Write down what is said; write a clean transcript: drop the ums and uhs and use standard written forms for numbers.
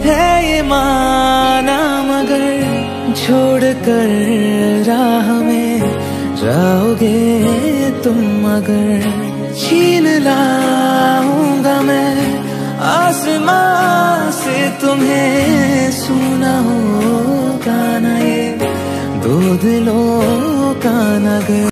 है ये माना, मगर छोड़ कर राह में जाओगे तुम अगर, छीन लाऊंगा मैं आसमां से तुम्हें, सुना होगा ना ये दो दिलों का नगर।